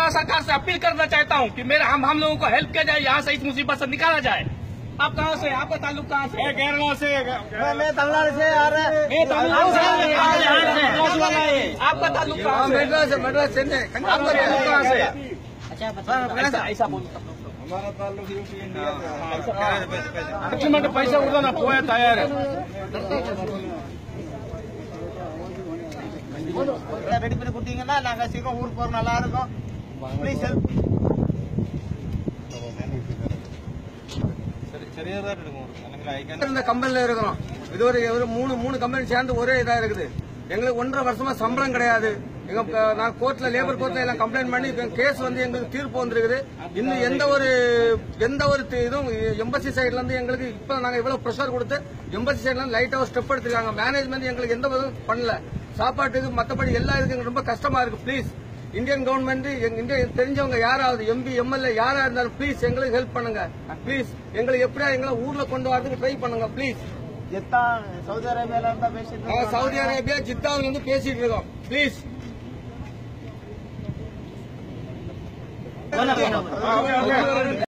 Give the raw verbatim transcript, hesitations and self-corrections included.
सरकार से अपील करना चाहता हूँ कि मेरे हम हम लोगों को हेल्प किया जाए, यहाँ से इस मुसीबत से निकाला जाए। आप कहाँ से, आपका ताल्लुक कहाँ से? केरला से। मैं तमिलनाडु से आ रहा है। मैं तमिलनाडु से। आपका ताल्लुक कहाँ से? मेड्रास से, मेड्रास चेन्नई। आपका ताल्लुक कहाँ से? ऐसा ऐसा बोलो। हमारा ताल्लुक यूपी इंडिया से। मतलब पैसा उड़ना ना पोया तैयार है। ரெடி பண்ணி கொடுத்தீங்கன்னா நாங்க சீக்கிரம் ஊருக்கு போற நல்லா இருக்கும். Please help. சரியா இருக்கும். இந்த கம்பெனில இருக்கிறோம். இது ஒரு ஒரு மூணு மூணு கம்பெனி சேர்ந்து ஒரே இதா இருக்குது. எங்களுக்கு ஒன்றரை வருஷமா சம்பளம் கிடையாது. எங்க நான் கோர்ட்ல லேபர் கோர்ட்ல எல்லாம் கம்ப்ளைண்ட் பண்ணி கேஸ் வந்து எங்களுக்கு தீர்ப்பு வந்திருக்குது. இன்னும் எந்த ஒரு எந்த ஒரு இதுவும் எம்பசி சைட்ல இருந்து எங்களுக்கு இப்ப நாங்க இவ்வளவு ப்ரெஷர் கொடுத்து எம்பசி சைட்ல இருந்து லைட்டா ஒரு ஸ்டெப் எடுத்திருக்காங்க. மேனேஜ்மெண்ட் எங்களுக்கு எந்த விதம் பண்ணல. சாப்பாட்டுக்கு மற்றபடி எல்லா இதுக்கு ரொம்ப கஷ்டமா இருக்கு. பிளீஸ் இந்தியன் கவர்மெண்ட் இந்தியா தெரிஞ்சவங்க யாராவது எம்பி எம்எல்ஏ யாரா இருந்தாலும் ப்ளீஸ் எங்களுக்கு ஹெல்ப் பண்ணுங்க. ப்ளீஸ் எங்களுக்கு எப்படியா எங்களை ஊர்ல கொண்டு வரதுக்கு ட்ரை பண்ணுங்க. ப்ளீஸ் சவுதி அரேபியால இருந்தா பேசிட்டு சவுதி அரேபியா ஜித்தாவில இருந்து பேசிட்டு இருக்கோம். ப்ளீஸ்